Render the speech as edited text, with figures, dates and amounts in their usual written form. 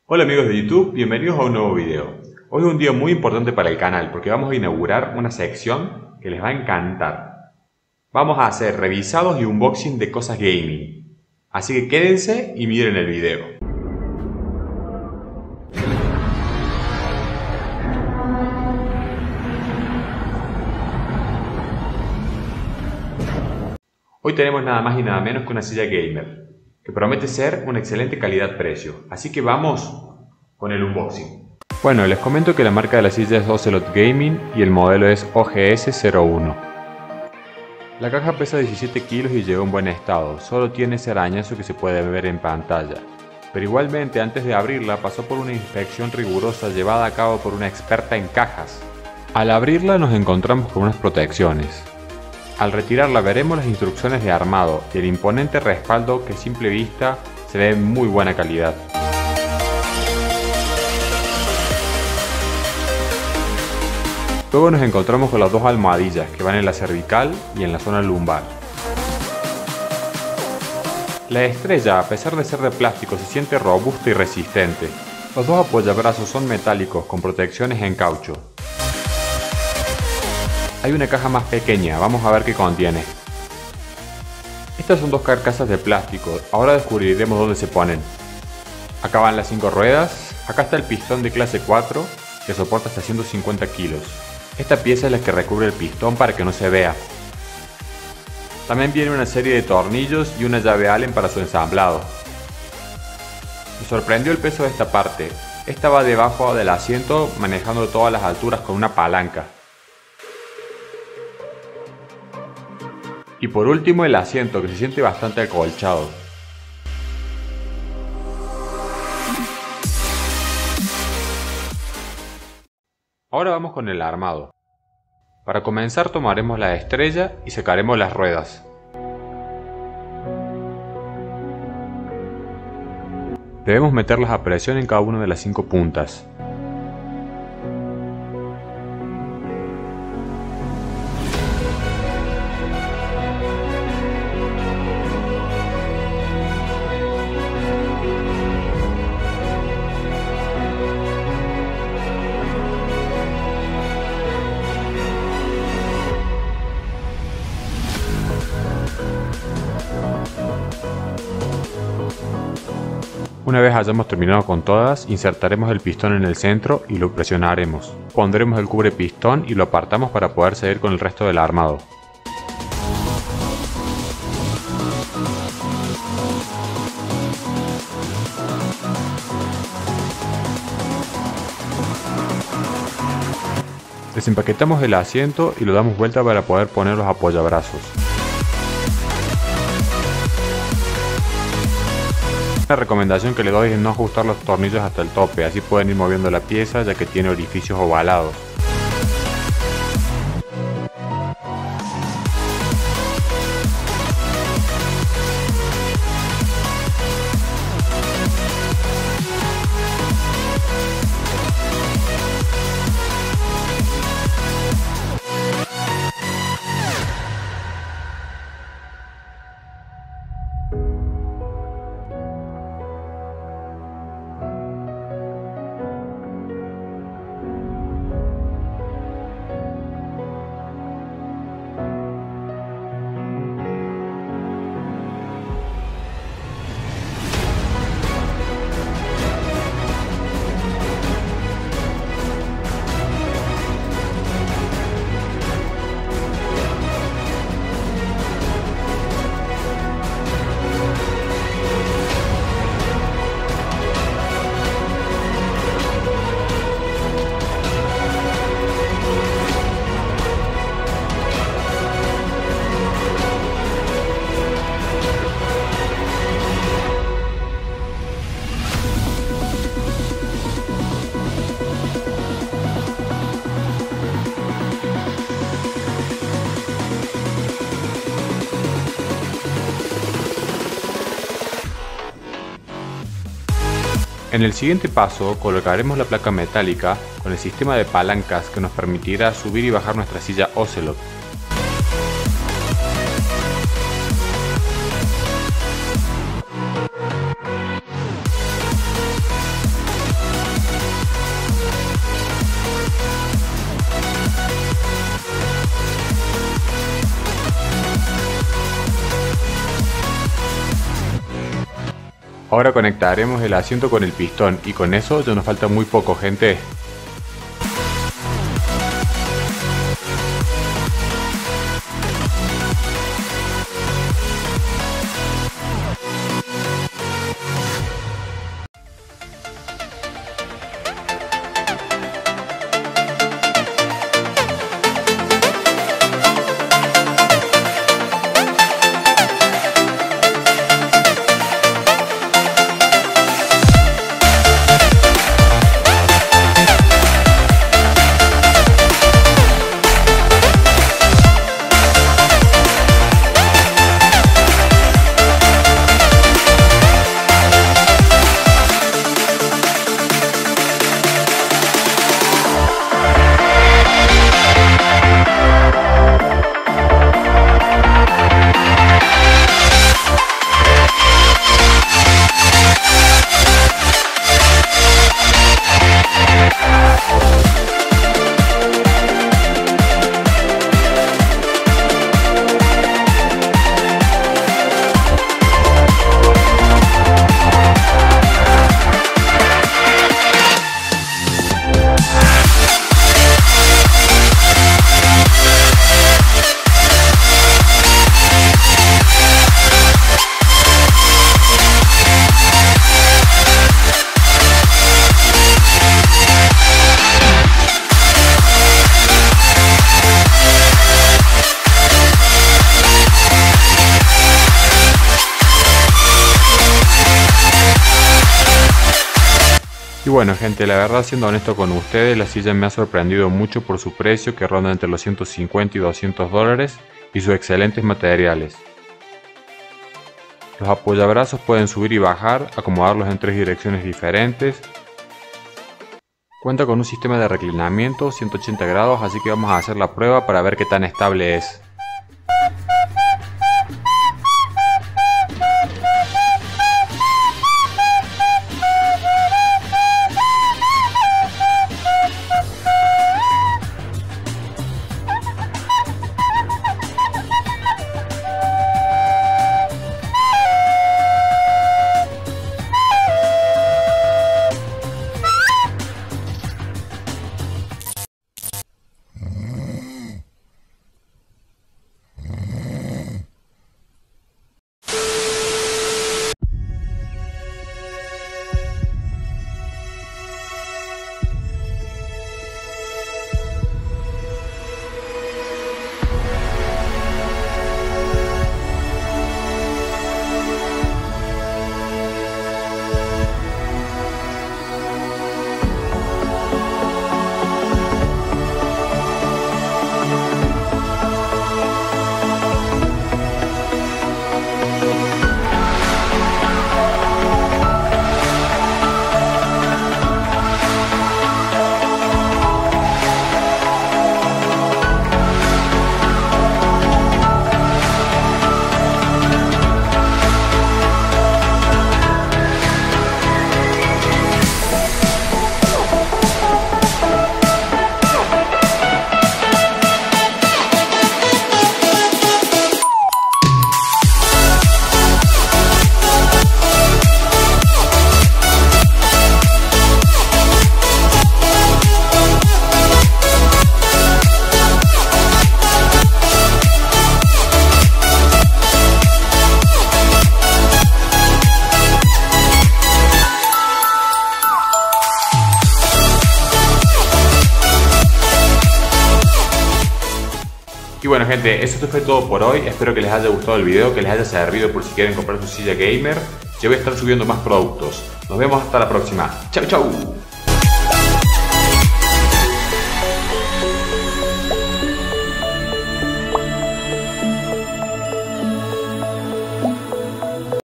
Hola amigos de YouTube, bienvenidos a un nuevo video. Hoy es un día muy importante para el canal porque vamos a inaugurar una sección que les va a encantar. Vamos a hacer revisados y unboxing de cosas gaming. Así que quédense y miren el video. Hoy tenemos nada más y nada menos que una silla gamer, que promete ser una excelente calidad-precio. Así que vamos con el unboxing. Bueno, les comento que la marca de la silla es Ocelot Gaming y el modelo es OGS01. La caja pesa 17 kilos y llegó en buen estado, solo tiene ese arañazo que se puede ver en pantalla. Pero igualmente antes de abrirla pasó por una inspección rigurosa llevada a cabo por una experta en cajas. Al abrirla nos encontramos con unas protecciones. Al retirarla veremos las instrucciones de armado y el imponente respaldo que a simple vista se ve en muy buena calidad. Luego nos encontramos con las dos almohadillas que van en la cervical y en la zona lumbar. La estrella, a pesar de ser de plástico, se siente robusta y resistente. Los dos apoyabrazos son metálicos con protecciones en caucho. Hay una caja más pequeña, vamos a ver qué contiene. Estas son dos carcasas de plástico, ahora descubriremos dónde se ponen. Acá van las 5 ruedas, acá está el pistón de clase 4 que soporta hasta 150 kilos. Esta pieza es la que recubre el pistón para que no se vea. También viene una serie de tornillos y una llave Allen para su ensamblado. Me sorprendió el peso de esta parte. Esta va debajo del asiento manejando todas las alturas con una palanca. Y por último el asiento, que se siente bastante acolchado. Ahora vamos con el armado. Para comenzar tomaremos la estrella y sacaremos las ruedas. Debemos meterlas a presión en cada una de las 5 puntas. Una vez hayamos terminado con todas, insertaremos el pistón en el centro y lo presionaremos. Pondremos el cubre pistón y lo apartamos para poder seguir con el resto del armado. Desempaquetamos el asiento y lo damos vuelta para poder poner los apoyabrazos. La recomendación que le doy es no ajustar los tornillos hasta el tope, así pueden ir moviendo la pieza ya que tiene orificios ovalados. En el siguiente paso colocaremos la placa metálica con el sistema de palancas que nos permitirá subir y bajar nuestra silla Ocelot. Ahora conectaremos el asiento con el pistón y con eso ya nos falta muy poco, gente. Y bueno gente, la verdad, siendo honesto con ustedes, la silla me ha sorprendido mucho por su precio, que ronda entre los 150 y 200 dólares, y sus excelentes materiales. Los apoyabrazos pueden subir y bajar, acomodarlos en 3 direcciones diferentes. Cuenta con un sistema de reclinamiento 180 grados, así que vamos a hacer la prueba para ver qué tan estable es. Y bueno gente, eso fue todo por hoy. Espero que les haya gustado el video, que les haya servido por si quieren comprar su silla gamer. Yo voy a estar subiendo más productos. Nos vemos hasta la próxima. Chau chau.